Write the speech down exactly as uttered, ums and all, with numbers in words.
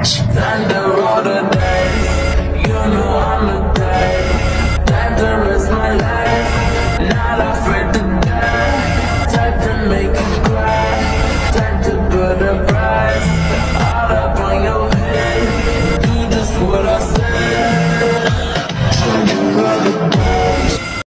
Thunder all the days, you know I'm a day. Time to risk my life, not afraid to die. Time to make